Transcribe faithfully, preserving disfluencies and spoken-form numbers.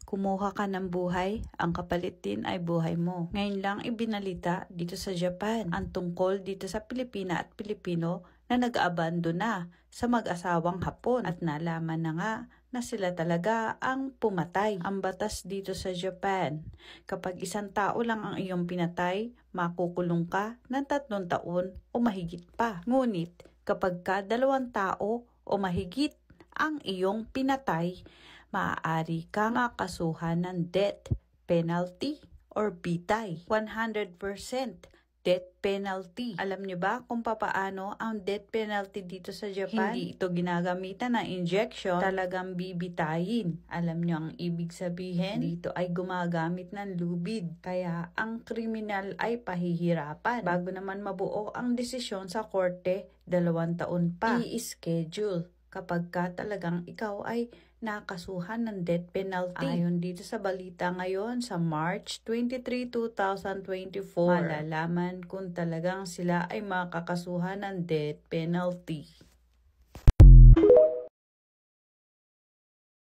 Kumuha ka ng buhay, ang kapalit din ay buhay mo. Ngayon lang ibinalita dito sa Japan ang tungkol dito sa Pilipina at Pilipino na nag-abandon na sa mag-asawang Hapon at nalaman na nga na sila talaga ang pumatay. Ang batas dito sa Japan, kapag isang tao lang ang iyong pinatay, makukulong ka ng tatlong taon o mahigit pa. Ngunit kapag ka dalawang tao o mahigit ang iyong pinatay, maaari kang makasuhan ng death penalty or bitay. one hundred percent death penalty. Alam niyo ba kung papaano ang death penalty dito sa Japan? Hindi ito ginagamitan ng injection, talagang bibitayin. Alam niyo ang ibig sabihin? Dito ay gumagamit ng lubid. Kaya ang kriminal ay pahihirapan. Bago naman mabuo ang desisyon sa korte, dalawang taon pa i-schedule kapag ka talagang ikaw ay nakasuhan ng death penalty. Ayon dito sa balita ngayon sa March twenty-third, two thousand twenty-four, malalaman kung talagang sila ay makakasuhan ng death penalty.